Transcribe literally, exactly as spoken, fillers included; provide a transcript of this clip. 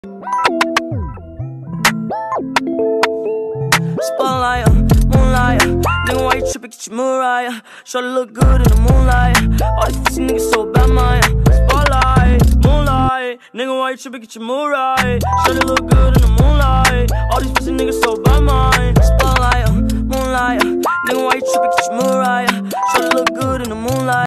Spotlight, uh, moonlight, uh, nigga, why you trippin', get your mood right, uh, Shorty look good in the moonlight, uh, all these pussy niggas so bad, man, uh, Spotlight, moonlight, nigga, why you trippin', get your mood right, Shorty look good in the moonlight, all these pussy niggas so bad.